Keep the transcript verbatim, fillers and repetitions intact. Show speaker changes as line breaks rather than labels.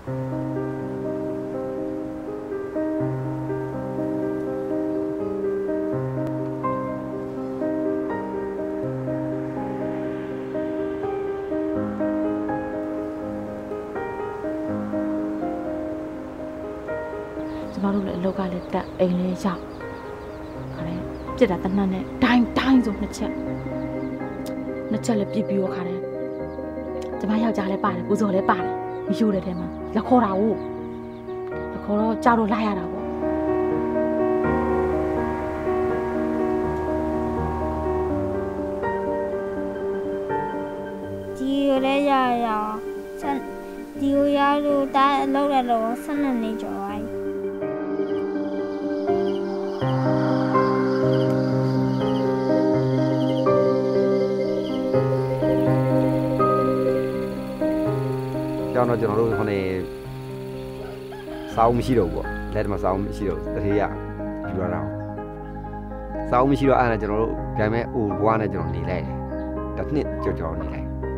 ကျွန်တော်တို့လည်းအလောက်ကလည်းတက်အိမ်လေးရောက်ခါတယ်ပြစ်တာတနတ်နဲ့တိုင်းတိုင်းဆိုနှစ်ချက်နှစ်ချက်လည်းပြစ်ပြီးတော့ခါတယ်ကျမယောက်ျားလည်းပါတယ်ကိုစော်လည်းပါတယ်မယူတဲ့ထဲမှာလက်ခေါ်တာဟုတ်လက်ခေါ်တော့ကြောက်တော့လိုက်ရတာပေါ့
ဒီရလည်းရရဆက်ဒီရလို့တားလောက်ရတော့ဆက်နေနေကြပါ
ကြောင်းတော့ကျွန်တော်တို့ခொနေစောင်းမရှိတော့ဘူးပေါ့လက်မှာစောင်းမရှိတော့တတိယယူရတာစောင်းမရှိတော့အဲ့ဒါကျွန်တော်တို့ဒါပေမဲ့အိုဘွားနဲ့ကျွန်တော်နေလိုက်တယ်တစ်နှစ်ကြော်ကြော်နေလိုက်